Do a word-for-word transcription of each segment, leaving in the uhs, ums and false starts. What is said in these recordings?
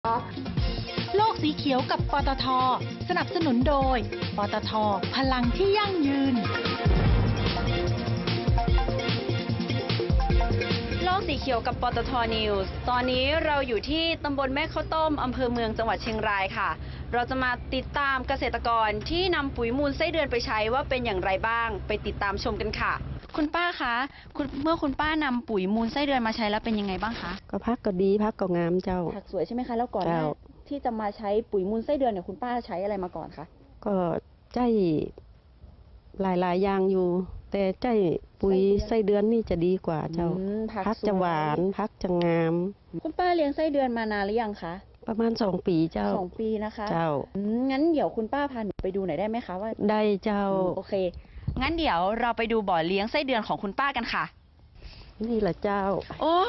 โลกสีเขียวกับปตท.สนับสนุนโดยปตท.พลังที่ยั่งยืนโลกสีเขียวกับปตท. News ตอนนี้เราอยู่ที่ตำบลแม่ข้าวต้มอำเภอเมืองจังหวัดเชียงรายค่ะเราจะมาติดตามเกษตรกรที่นำปุ๋ยมูลไส้เดือนไปใช้ว่าเป็นอย่างไรบ้างไปติดตามชมกันค่ะคุณป้าคะคุณเมื่อคุณป้านำปุ๋ยมูลไส้เดือนมาใช้แล้วเป็นยังไงบ้างคะก็พักก็ดีพักก็งามเจ้าผักสวยใช่ไหมคะแล้วก่อนหน้าที่จะมาใช้ปุ๋ยมูลไส้เดือนเนี่ยคุณป้าใช้อะไรมาก่อนคะก็ใจหลายๆอย่างอยู่แต่ใจปุ๋ยไส้เดือนนี่จะดีกว่าเจ้าพักจะหวานพักจะงามคุณป้าเลี้ยงไส้เดือนมานานหรือยังคะประมาณสองปีเจ้าสองปีนะคะเจ้างั้นเดี๋ยวคุณป้าพาหนูไปดูหน่อยได้ไหมคะว่าได้เจ้าโอเคงั้นเดี๋ยวเราไปดูบ่อเลี้ยงไส้เดือนของคุณป้ากันค่ะนี่แหละเจ้าโอ้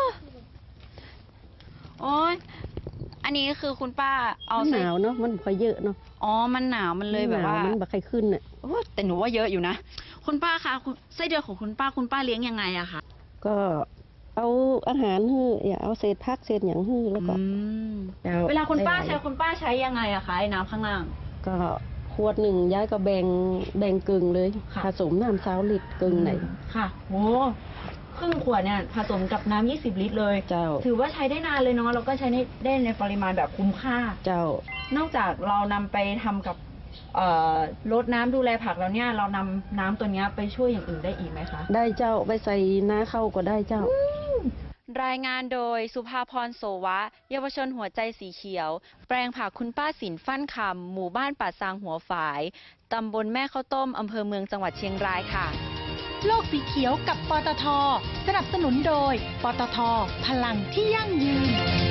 โอ้ยอันนี้คือคุณป้าเอาหนาวเนาะมันพอเยอะเนาะอ๋อมันหนาวมันเลยแบบว่ามันบ่ค่อยขึ้นอ่ะโอ้แต่หนูว่าเยอะอยู่นะคุณป้าคะไส้เดือนของคุณป้าคุณป้าเลี้ยงยังไงอะคะก็เอาอาหารฮื้ออย่าเอาเศษพักเศษอย่างฮื้อแล้วก็เวลาคุณป้าใช้คุณป้าใช้ยังไงอะคะไอ้น้ำข้างล่างก็ขวดหนึ่งย้ายก็แบ่งแบ่งกึ่งเลยผสมน้ำสาวลิตรกึ่งไหนค่ะโอ้ครึ่งขวดเนี่ยผสมกับน้ำยี่สิบลิตรเลยเจ้าถือว่าใช้ได้นานเลยเนาะแล้วก็ใช้ได้ในปริมาณแบบคุ้มค่าเจ้านอกจากเรานำไปทำกับรดน้ำดูแลผักแล้วเนี่ยเรานำน้ำตัวนี้ไปช่วยอย่างอื่นได้อีกไหมคะได้เจ้าไปใส่น้าเข้าก็ได้เจ้ารายงานโดยสุภาพรโสวะเยาวชนหัวใจสีเขียวแปลงผักคุณป้าสินฟั่นคำหมู่บ้านป่าซางหัวฝายตำบลแม่ข้าวต้มอำเภอเมืองจังหวัดเชียงรายค่ะโลกสีเขียวกับปตท.สนับสนุนโดยปตท.พลังที่ยั่งยืน